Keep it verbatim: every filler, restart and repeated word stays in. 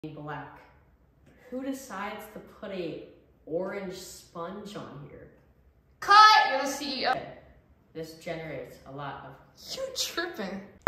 black. Who decides to put a orange sponge on here? Cut! You're the C E O. This generates a lot of... You tripping.